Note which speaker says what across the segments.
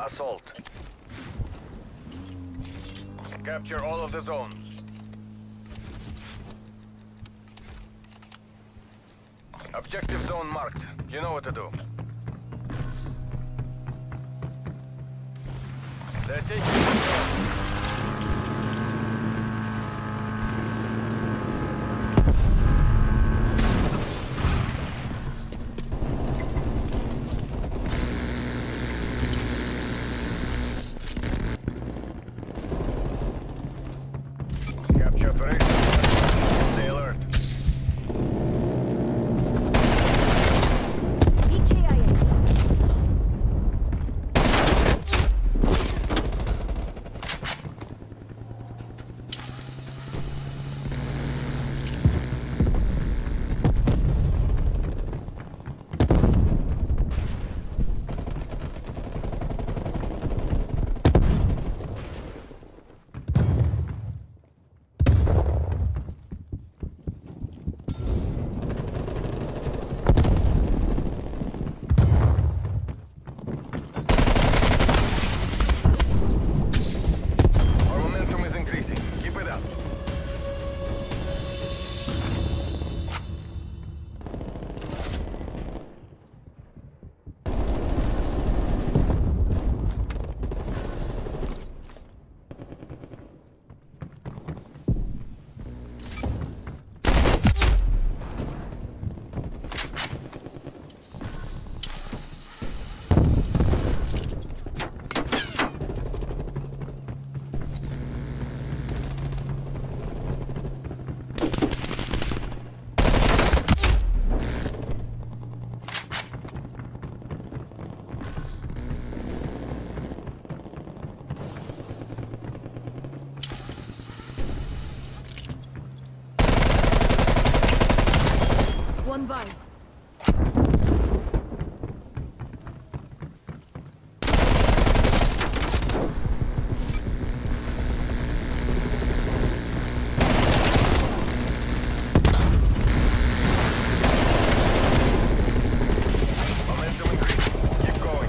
Speaker 1: Assault. Capture all of the zones. Objective zone marked. You know what to do. They're taking the zone. Capture operation. Stay alert.
Speaker 2: One by.
Speaker 1: Momentum increasing. Keep going.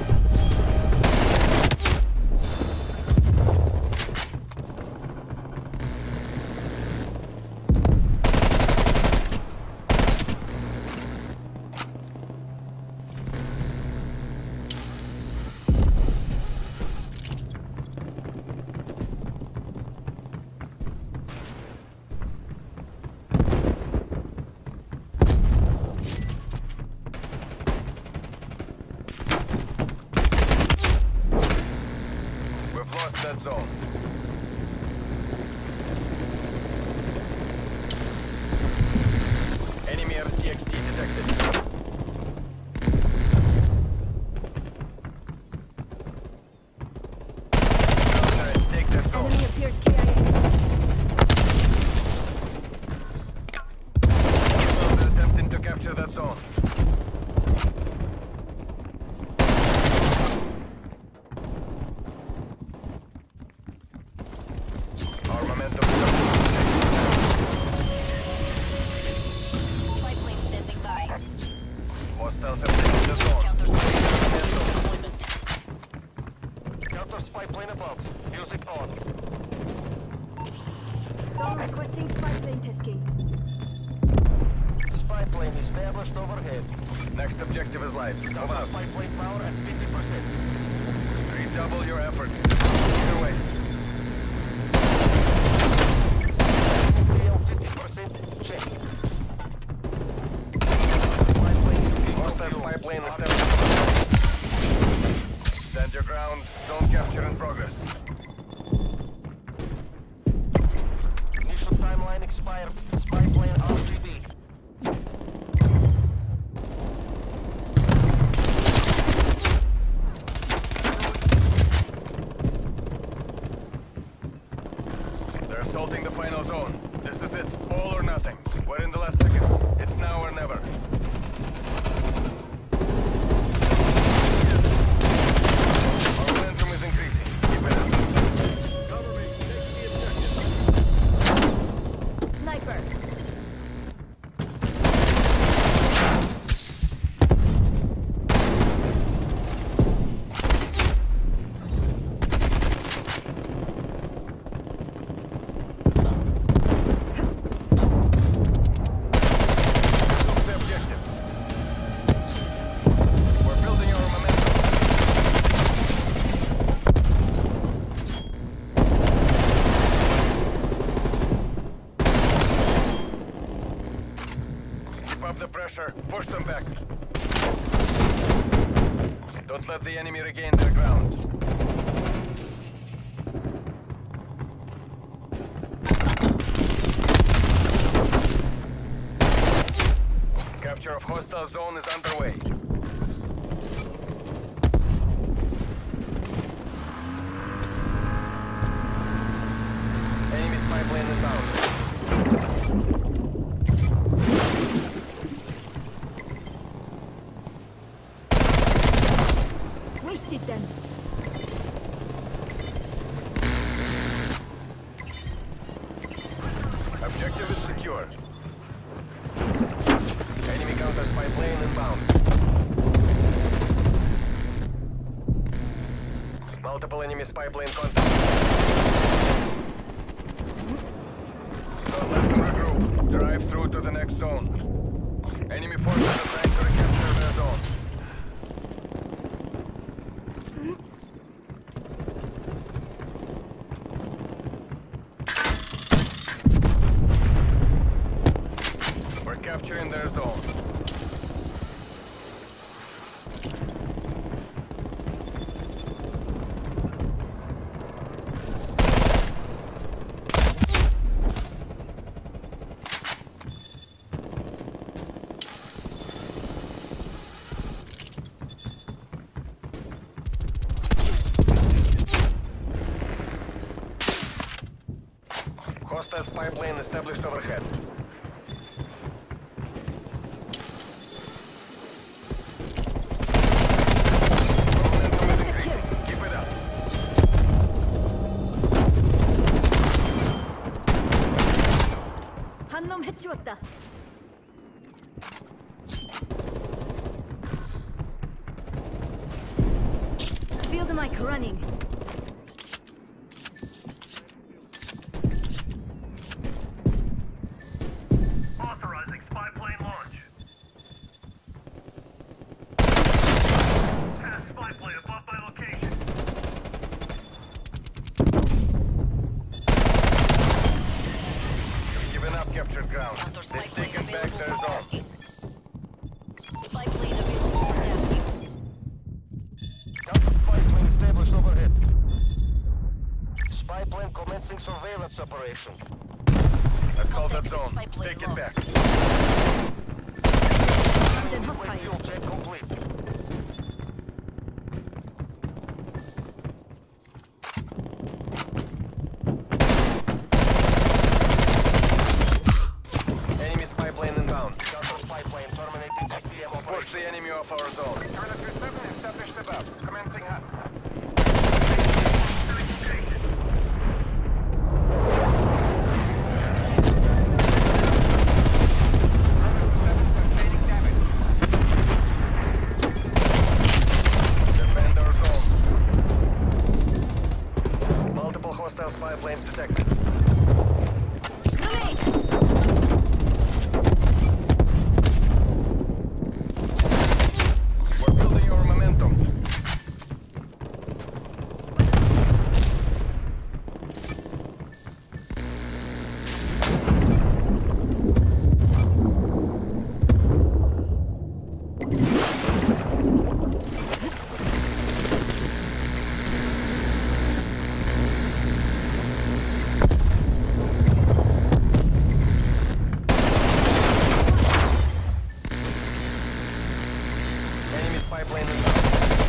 Speaker 1: We've lost that zone. Enemy RCXT detected. Take that zone.
Speaker 2: Enemy appears KIA.
Speaker 1: They're attempting to capture that zone. Our momentum
Speaker 3: Spy plane standing by.
Speaker 1: hostiles have taken the zone.
Speaker 4: Counter spy plane above. Music on.
Speaker 2: Zone requesting spy plane tasking.
Speaker 4: Spy plane established overhead.
Speaker 1: Next objective is live. Move
Speaker 4: Counter
Speaker 1: out.
Speaker 4: spy plane power at 50%.
Speaker 1: Redouble your efforts. Either way.
Speaker 4: KL 50%. Check. Spy plane.
Speaker 1: Hostile spy plane established. Stand your ground. Zone capture in progress.
Speaker 4: Initial timeline expired. Spy plane RGB.
Speaker 1: They're assaulting the final zone. This is it. All or nothing. We're in the last seconds. It's now or never. Our momentum is increasing. Keep it up.
Speaker 4: Cover me. Take the objective.
Speaker 2: Sniper.
Speaker 1: pressure. Push them back. Don't let the enemy regain their ground. Capture of hostile zone is underway. Enemy spy plane inbound.
Speaker 2: Wasted them.
Speaker 1: Objective is secure. Enemy counter spy plane inbound. Multiple enemy spy plane contact. Don't let them regroup. Drive through to the next zone. Enemy forces are trying to recapture their zone. We're capturing their zone. Hostile spy plane established overhead. Momentum is increasing. Keep it up.
Speaker 2: 한 놈 해치웠다. Field mic running.
Speaker 4: Authorizing spy plane launch. Pass spy plane above my location.
Speaker 1: You've given up captured ground. They've taken back their zone.
Speaker 3: Spy plane available for tasking.
Speaker 4: Counter spy plane established overhead. Spy plane commencing surveillance operation.
Speaker 1: Assault that zone. Take it back.
Speaker 2: Then
Speaker 4: Plane
Speaker 2: hostile.
Speaker 4: fuel check complete.
Speaker 1: Enemy spy plane inbound.
Speaker 4: Counter spy plane terminating DCM operation.
Speaker 1: Push the enemy off our zone. Established above. Commencing up. Defend our zone. Multiple hostile spy planes detected.
Speaker 2: Grenade!
Speaker 1: We're building our momentum. Enemy spy plane inbound.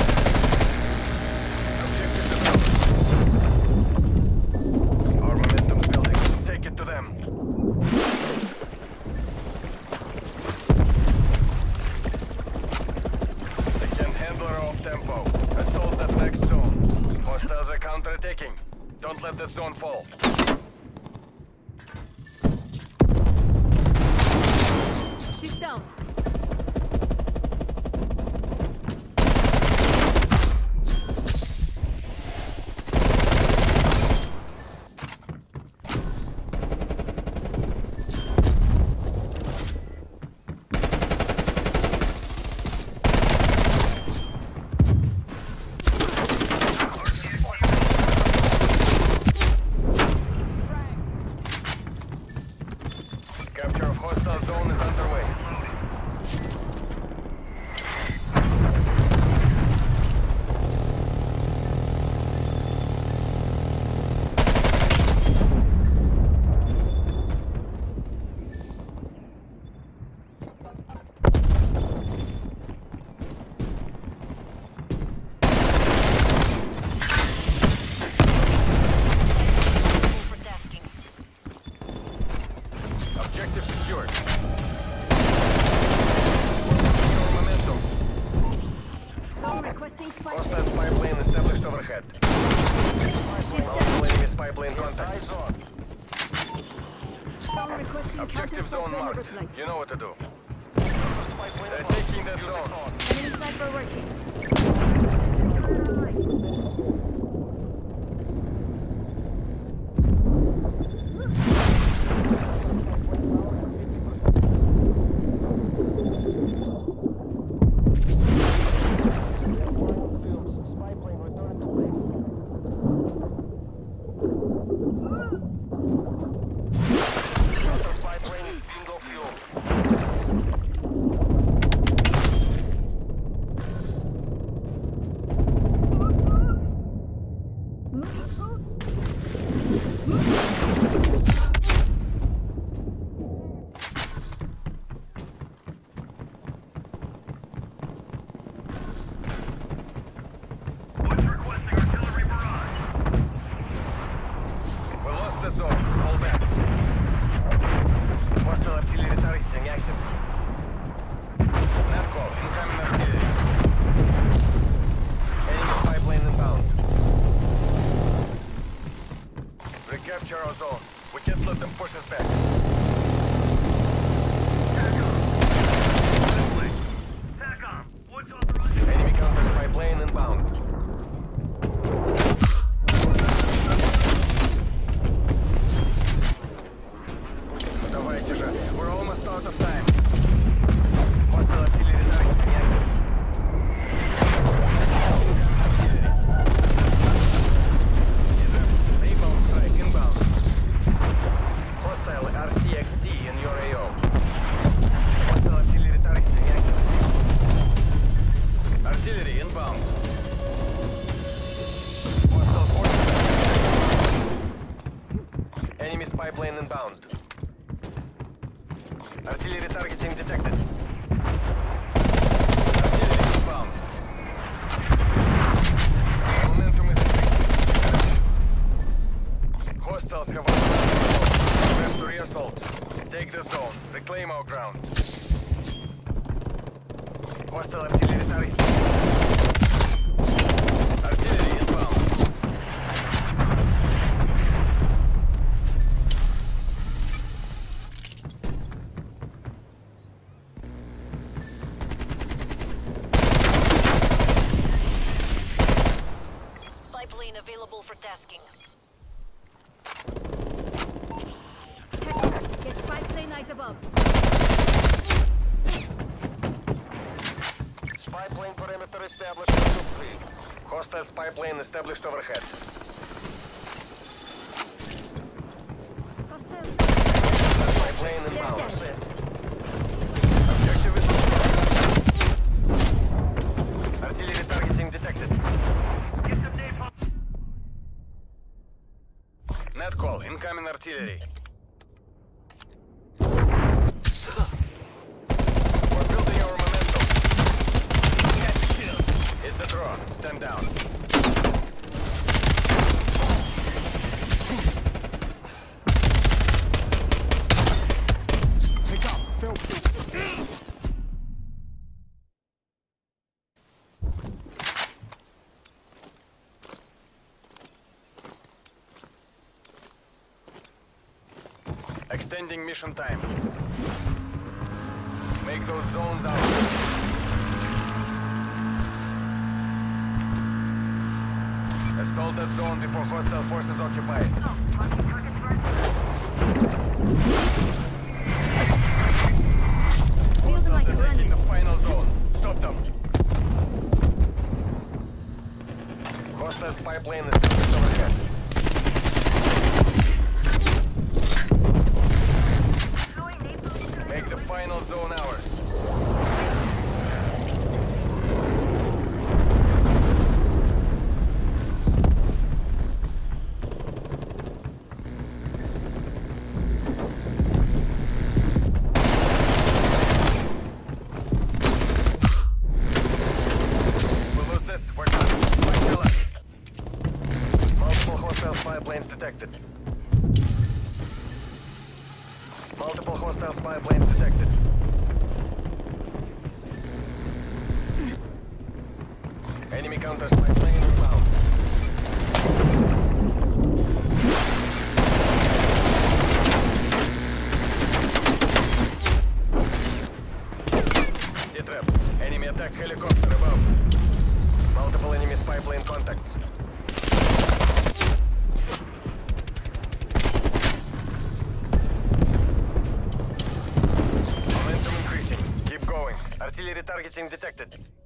Speaker 1: Objective developed. Our momentum's building. Take it to them. They can't handle our off-tempo. Assault that next zone. Hostiles are counter-attacking. Don't let that zone fall.
Speaker 2: She's down.
Speaker 1: Capture of hostile zone is underway. plane established overhead.
Speaker 2: She's
Speaker 1: Multiple
Speaker 2: down.
Speaker 1: enemy spy plane
Speaker 4: Eyes
Speaker 1: contacts.
Speaker 4: on.
Speaker 2: Someone requesting
Speaker 1: Objective
Speaker 2: counter-spy
Speaker 1: zone
Speaker 2: plane
Speaker 1: marked.
Speaker 2: overflight.
Speaker 1: You know what to do.
Speaker 4: Spy plane
Speaker 1: They're
Speaker 4: above.
Speaker 1: taking that
Speaker 4: Using
Speaker 1: zone.
Speaker 4: on.
Speaker 2: Enemy sniper working.
Speaker 4: Spy plane returning to base. Counter spy plane is bingo fuel.
Speaker 1: We lost the zone. Hold back. Hostile artillery targeting active. Net call. Incoming artillery. Enemy spy plane inbound. Recapture our zone. We can't let them push us back. Enemy counter spy plane inbound. Давайте же. We're almost out of time. Hostile artillery targeting active. Rebound strike inbound. Hostile RCXD in your AO. Hostile artillery targeting active. Artillery inbound. Hostile force. Enemy spy plane inbound. Artillery targeting detected. Artillery inbound. Momentum is increasing. Hostiles have press to reassault. Take the zone. Reclaim our ground. Hostile artillery targeting. Artillery inbound.
Speaker 3: Spy plane available for tasking.
Speaker 2: Hector, get spy plane eyes above.
Speaker 4: Spy plane perimeter established. Level 3.
Speaker 1: Hostile spy plane established overhead.
Speaker 2: Hostile.
Speaker 1: Spy plane
Speaker 2: They're
Speaker 1: inbound.
Speaker 2: dead.
Speaker 1: Objective is artillery targeting detected. Net call. Incoming artillery. We're building our momentum. It's a draw. Stand down. Extending mission time. Make those zones out. Assault that zone before hostile forces occupy it.
Speaker 2: Feel the mic
Speaker 1: Hostiles are taking
Speaker 2: running.
Speaker 1: the final zone. Stop them. Hostile spy plane is just overhead. Make the final zone ours. We'll lose this. We're done. Fight your luck. Multiple hostile spy planes detected. Multiple hostile spy planes detected. Enemy counter spy plane inbound. coordinates. Momentum increasing. Keep going. Artillery targeting detected.